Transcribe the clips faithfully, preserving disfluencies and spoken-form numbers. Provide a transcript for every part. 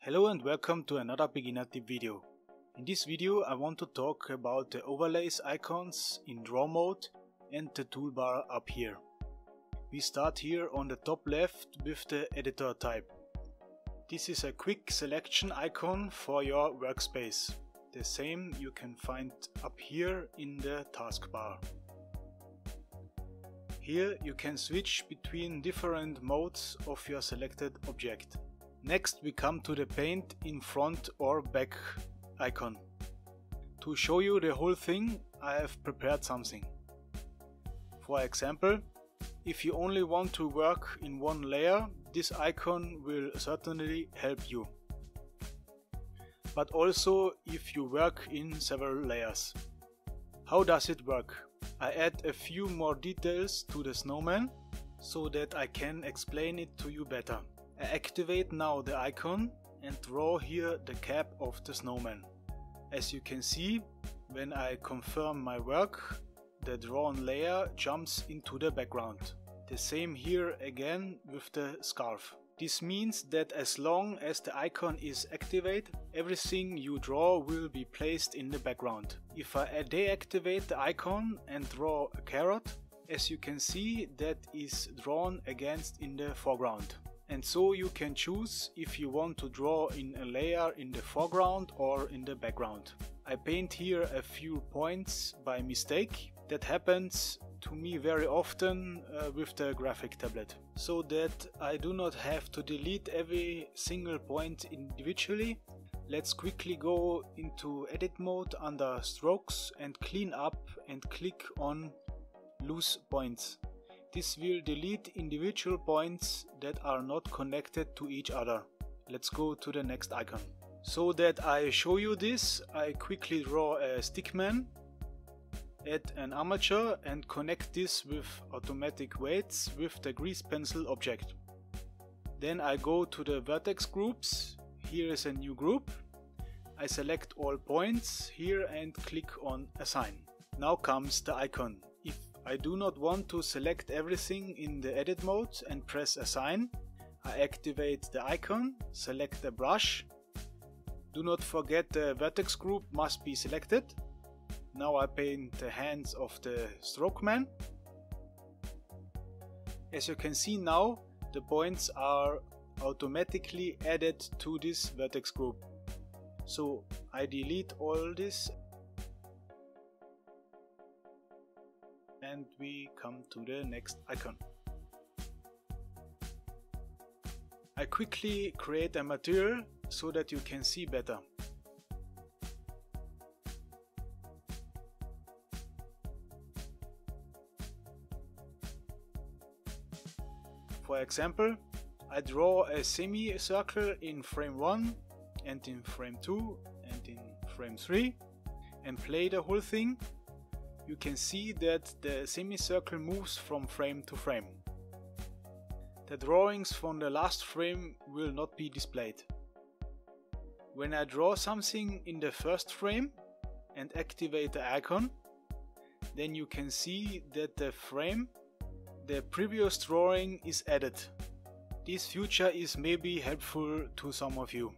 Hello and welcome to another beginner tip video. In this video I want to talk about the overlays icons in draw mode and the toolbar up here. We start here on the top left with the editor type. This is a quick selection icon for your workspace. The same you can find up here in the taskbar. Here you can switch between different modes of your selected object. Next we come to the paint in front or back icon. To show you the whole thing I have prepared something. For example, if you only want to work in one layer, this icon will certainly help you. But also if you work in several layers. How does it work? I add a few more details to the snowman so that I can explain it to you better. I activate now the icon and draw here the cap of the snowman. As you can see, when I confirm my work, the drawn layer jumps into the background. The same here again with the scarf. This means that as long as the icon is activated, everything you draw will be placed in the background. If I deactivate the icon and draw a carrot, as you can see, that is drawn against in the foreground. And so you can choose if you want to draw in a layer in the foreground or in the background. I paint here a few points by mistake. That happens to me very often uh, with the graphic tablet. So that I do not have to delete every single point individually. Let's quickly go into edit mode under strokes and clean up and click on loose points. This will delete individual points that are not connected to each other. Let's go to the next icon. So that I show you this, I quickly draw a stickman, add an armature and connect this with automatic weights with the grease pencil object. Then I go to the vertex groups. Here is a new group. I select all points here and click on assign. Now comes the icon. If I do not want to select everything in the edit mode and press assign, I activate the icon, select the brush. Do not forget the vertex group must be selected. Now I paint the hands of the strokeman. As you can see now, the points are automatically added to this vertex group. So I delete all this. And we come to the next icon. I quickly create a material so that you can see better. For example, I draw a semicircle in frame one and in frame two and in frame three and play the whole thing. You can see that the semicircle moves from frame to frame. The drawings from the last frame will not be displayed. When I draw something in the first frame and activate the icon, then you can see that the frame, the previous drawing is added. This feature is maybe helpful to some of you.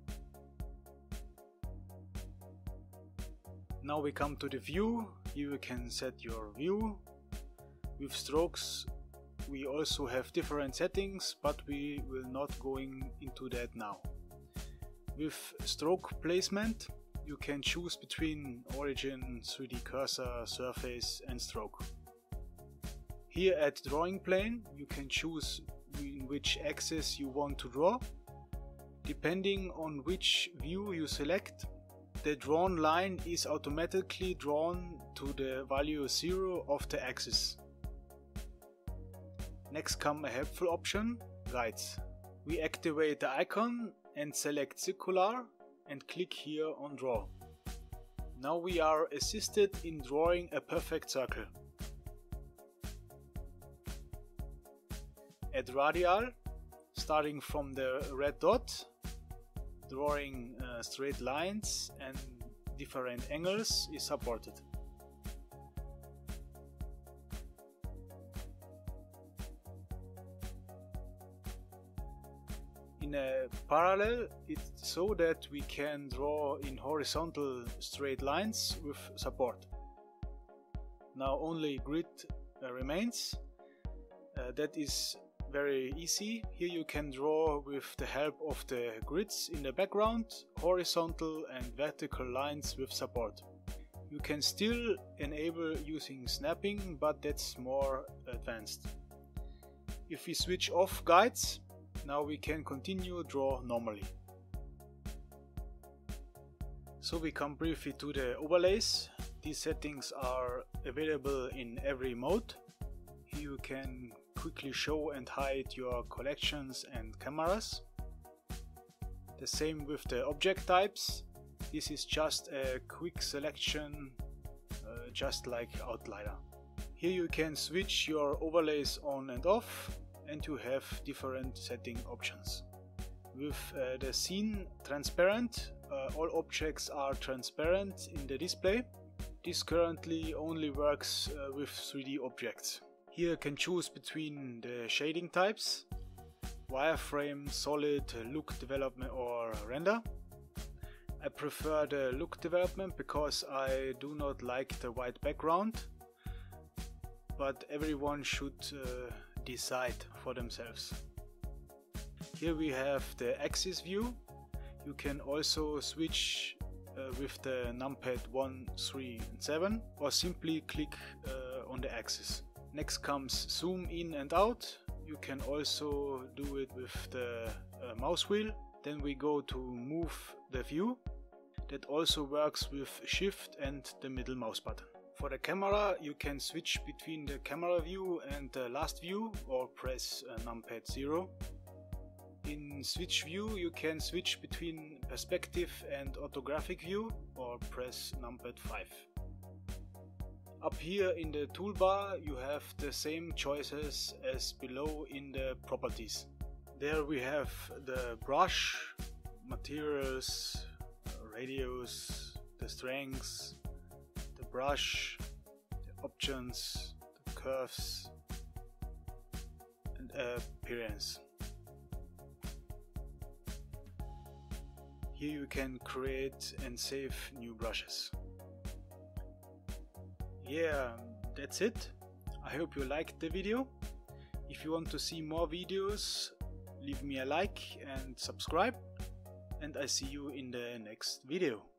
Now we come to the view. Here you can set your view. With strokes we also have different settings, but we will not going into that now. With stroke placement you can choose between origin, three D cursor, surface and stroke. Here at drawing plane you can choose in which axis you want to draw. Depending on which view you select, the drawn line is automatically drawn to the value zero of the axis. Next comes a helpful option, guides. We activate the icon and select circular and click here on draw. Now we are assisted in drawing a perfect circle. Add radial, starting from the red dot, drawing uh, straight lines and different angles is supported. in a parallel, it's so that we can draw in horizontal straight lines with support. Now only grid uh, remains. Uh, that is very easy. Here you can draw with the help of the grids in the background, horizontal and vertical lines with support. You can still enable using snapping, but that's more advanced. If we switch off guides, now we can continue draw normally. So we come briefly to the overlays. These settings are available in every mode. Here you can quickly show and hide your collections and cameras. The same with the object types. This is just a quick selection, uh, just like Outliner. Here you can switch your overlays on and off, and you have different setting options. With uh, the scene transparent, uh, all objects are transparent in the display. This currently only works uh, with three D objects. Here you can choose between the shading types: wireframe, solid, look development or render. I prefer the look development because I do not like the white background, but everyone should uh, decide for themselves. Here we have the axis view. You can also switch uh, with the numpad one, three and seven, or simply click uh, on the axis. Next comes zoom in and out. You can also do it with the uh, mouse wheel. Then we go to move the view. That also works with shift and the middle mouse button. For the camera, you can switch between the camera view and the last view, or press uh, numpad zero. In switch view, you can switch between perspective and orthographic view, or press numpad five. Up here in the toolbar you have the same choices as below in the properties. There we have the brush, materials, radius, the strengths, the brush, the options, the curves and appearance. Here you can create and save new brushes. Yeah, that's it. I hope you liked the video. If you want to see more videos, leave me a like and subscribe, and I see you in the next video.